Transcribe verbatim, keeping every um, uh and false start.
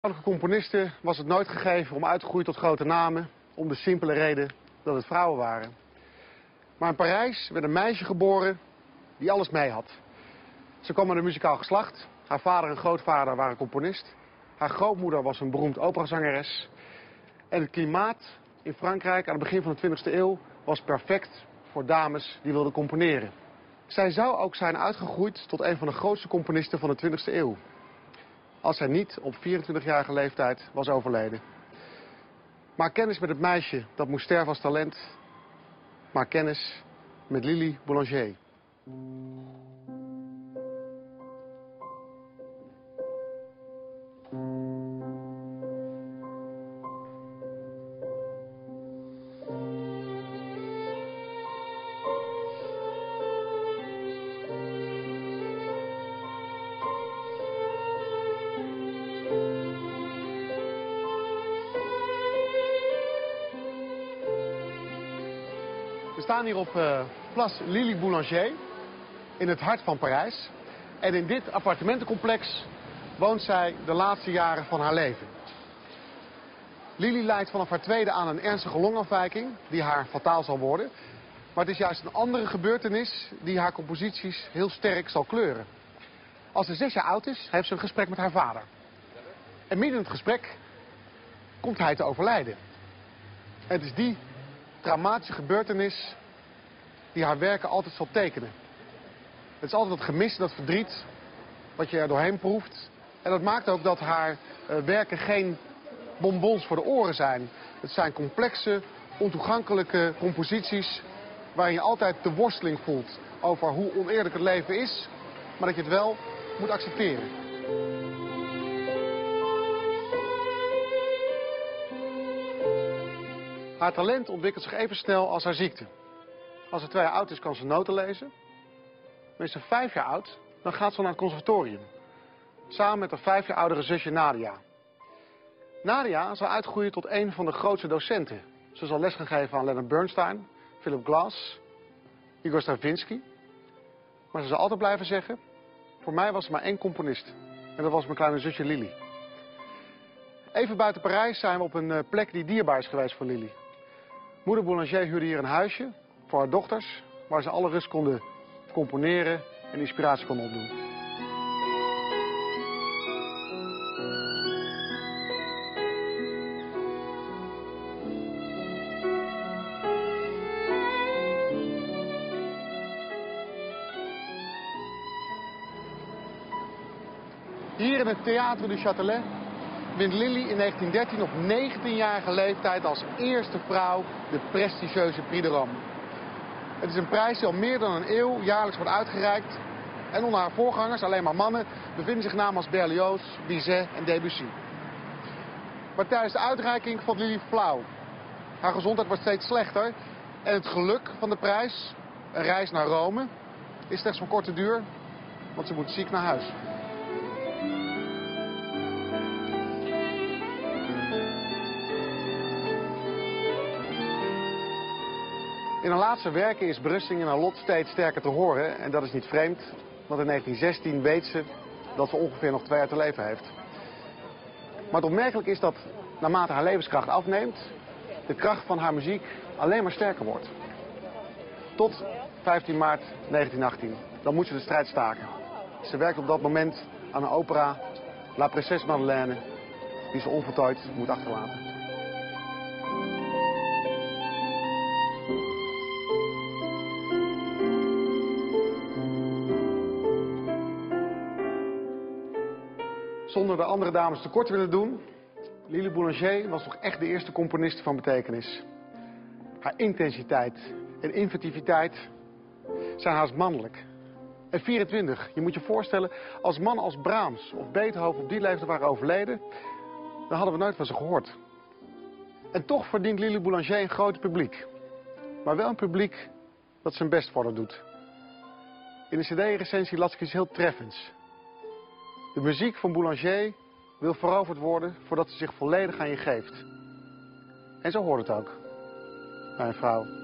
Vrouwelijke componisten was het nooit gegeven om uit te groeien tot grote namen, om de simpele reden dat het vrouwen waren. Maar in Parijs werd een meisje geboren die alles mee had. Ze kwam uit een muzikaal geslacht. Haar vader en grootvader waren componist. Haar grootmoeder was een beroemd operazangeres. En het klimaat in Frankrijk aan het begin van de twintigste eeuw was perfect voor dames die wilden componeren. Zij zou ook zijn uitgegroeid tot een van de grootste componisten van de twintigste eeuw. Als zij niet op vierentwintigjarige leeftijd was overleden. Maak kennis met het meisje dat moest sterven als talent. Maak kennis met Lili Boulanger. We staan hier op uh, Place Lili Boulanger, in het hart van Parijs. En in dit appartementencomplex woont zij de laatste jaren van haar leven. Lili lijdt vanaf haar tweede aan een ernstige longafwijking, die haar fataal zal worden. Maar het is juist een andere gebeurtenis die haar composities heel sterk zal kleuren. Als ze zes jaar oud is, heeft ze een gesprek met haar vader. En midden in het gesprek komt hij te overlijden. En het is die traumatische gebeurtenis die haar werken altijd zal tekenen. Het is altijd dat gemis, dat verdriet wat je er doorheen proeft. En dat maakt ook dat haar uh, werken geen bonbons voor de oren zijn. Het zijn complexe, ontoegankelijke composities waarin je altijd de worsteling voelt over hoe oneerlijk het leven is, maar dat je het wel moet accepteren. Haar talent ontwikkelt zich even snel als haar ziekte. Als ze twee jaar oud is, kan ze noten lezen. Maar is ze vijf jaar oud, dan gaat ze naar het conservatorium. Samen met haar vijf jaar oudere zusje Nadia. Nadia zal uitgroeien tot een van de grootste docenten. Ze zal les gaan geven aan Leonard Bernstein, Philip Glass, Igor Stravinsky. Maar ze zal altijd blijven zeggen, voor mij was er maar één componist. En dat was mijn kleine zusje Lili. Even buiten Parijs zijn we op een plek die dierbaar is geweest voor Lili. Moeder Boulanger huurde hier een huisje voor haar dochters, waar ze alle rust konden componeren en inspiratie konden opdoen. Hier in het Théâtre du Châtelet wint Lili in negentien dertien op negentienjarige leeftijd als eerste vrouw de prestigieuze Prix de Rome. Het is een prijs die al meer dan een eeuw jaarlijks wordt uitgereikt. En onder haar voorgangers, alleen maar mannen, bevinden zich namen als Berlioz, Bizet en Debussy. Maar tijdens de uitreiking valt Lili flauw. Haar gezondheid wordt steeds slechter. En het geluk van de prijs, een reis naar Rome, is slechts van korte duur, want ze moet ziek naar huis. In haar laatste werken is berusting in haar lot steeds sterker te horen. En dat is niet vreemd, want in negentien zestien weet ze dat ze ongeveer nog twee jaar te leven heeft. Maar het opmerkelijk is dat naarmate haar levenskracht afneemt, de kracht van haar muziek alleen maar sterker wordt. Tot vijftien maart negentien achttien. Dan moet ze de strijd staken. Ze werkt op dat moment aan een opera, La Princesse Madeleine, die ze onvoltooid moet achterlaten. Zonder de andere dames tekort te willen doen, Lili Boulanger was toch echt de eerste componiste van betekenis. Haar intensiteit en inventiviteit zijn haast mannelijk. En vierentwintig, je moet je voorstellen, als mannen als Brahms of Beethoven op die leeftijd waren overleden, dan hadden we nooit van ze gehoord. En toch verdient Lili Boulanger een groot publiek. Maar wel een publiek dat zijn best voor haar doet. In de cd-recensie las ik iets heel treffends. De muziek van Boulanger wil veroverd worden voordat ze zich volledig aan je geeft. En zo hoort het ook, mijn vrouw.